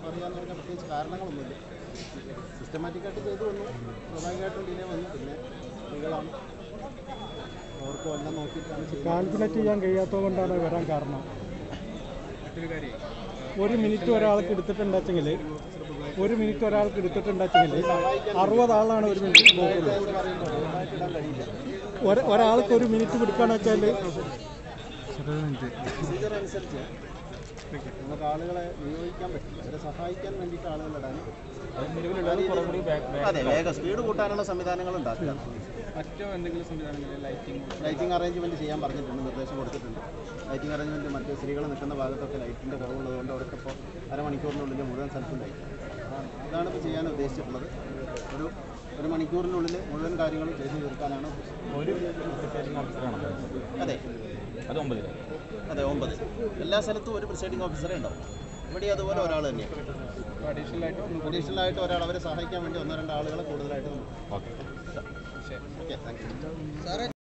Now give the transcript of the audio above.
പറയാമെന്ന് പറഞ്ഞാൽ പ്രത്യേകിച്ച് കാരണങ്ങളൊന്നുമില്ല. സിസ്റ്റമാറ്റിക്കായിട്ട് ചെയ്തു വന്നു, സ്വാഭാവികമായിട്ടും ഡിലേ വന്നു. പിന്നെ സ്ത്രീകളാണ്, അവർക്ക് വല്ലതും നോക്കിയിട്ടാണ് കാൽക്കുലേറ്റ് ചെയ്യാൻ കഴിയാത്തതുകൊണ്ടാണ് വരാൻ കാരണം. ഒരു മിനിറ്റ് ഒരാൾക്ക് എടുത്തിട്ടുണ്ടെങ്കിൽ 60 ആളാണ് ഒരു മിനിറ്റ് നോക്കുന്നത്. ഒരാൾക്ക് ഒരു മിനിറ്റ് പിടിക്കാന്ന് വെച്ചാൽ പ്രൊസീജിയർ അനുസരിച്ച് നമുക്ക് ആളുകളെ നിയോഗിക്കാൻ പറ്റില്ല. അവരെ സഹായിക്കാൻ വേണ്ടിയിട്ട് ആളുകളിടാൻ അതെ വേഗം സ്പീഡ് കൂട്ടാനുള്ള സംവിധാനങ്ങൾ ഉണ്ടാക്കുക. മറ്റോ എന്തെങ്കിലും സംവിധാനങ്ങൾ ലൈറ്റിംഗ് അറേഞ്ച്മെൻറ്റ് ചെയ്യാൻ പറഞ്ഞിട്ടുണ്ട്, നിർദ്ദേശം കൊടുത്തിട്ടുണ്ട്. ലൈറ്റിംഗ് അറേഞ്ച്മെൻറ്റ് മറ്റ് സ്ത്രീകൾ നിൽക്കുന്ന ഭാഗത്തൊക്കെ ലൈറ്റിൻ്റെ കുറവുള്ളതുകൊണ്ട് അവിടുത്തെ ഇപ്പോൾ അരമണിക്കൂറിനുള്ളിൽ മുഴുവൻ സ്ഥലത്തും ലൈറ്റ്. ഇതാണ് ഇപ്പോൾ ചെയ്യാൻ ഉദ്ദേശിച്ചിട്ടുള്ളത്. ഒരു മണിക്കൂറിനുള്ളിൽ മുഴുവൻ കാര്യങ്ങളും ചെയ്തു തീർക്കാനാണ്. അതെ അത് 9 അതെ 9 എല്ലാ സ്ഥലത്തും ഒരു പ്രിസൈഡിംഗ് ഓഫീസറെ ഉണ്ടാവും. ഇവിടെ അതുപോലെ ഒരാൾ തന്നെയാണ്. അഡീഷണൽ ആയിട്ട് ഒരാൾ അവരെ സഹായിക്കാൻ വേണ്ടി 1-2 ആളുകളെ കൂടുതലായിട്ട്. Okay thank U.